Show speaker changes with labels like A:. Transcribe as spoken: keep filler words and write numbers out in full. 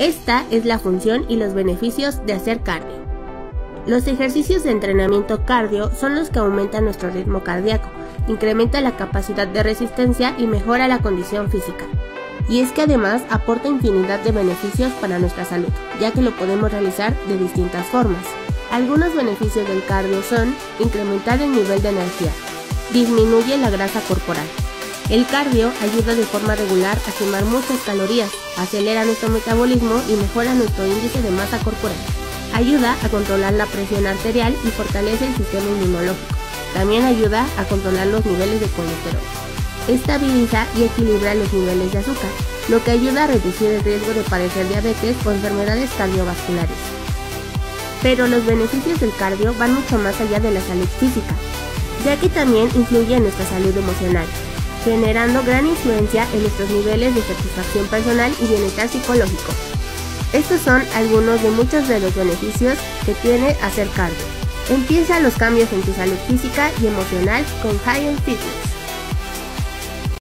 A: Esta es la función y los beneficios de hacer cardio. Los ejercicios de entrenamiento cardio son los que aumentan nuestro ritmo cardíaco, incrementa la capacidad de resistencia y mejora la condición física. Y es que además aporta infinidad de beneficios para nuestra salud, ya que lo podemos realizar de distintas formas. Algunos beneficios del cardio son incrementar el nivel de energía, disminuye la grasa corporal. El cardio ayuda de forma regular a quemar muchas calorías, acelera nuestro metabolismo y mejora nuestro índice de masa corporal. Ayuda a controlar la presión arterial y fortalece el sistema inmunológico. También ayuda a controlar los niveles de colesterol. Estabiliza y equilibra los niveles de azúcar, lo que ayuda a reducir el riesgo de padecer diabetes o enfermedades cardiovasculares. Pero los beneficios del cardio van mucho más allá de la salud física, ya que también influye en nuestra salud emocional, generando gran influencia en nuestros niveles de satisfacción personal y bienestar psicológico. Estos son algunos de muchos de los beneficios que tiene hacer cardio. Empieza los cambios en tu salud física y emocional con High End Fitness.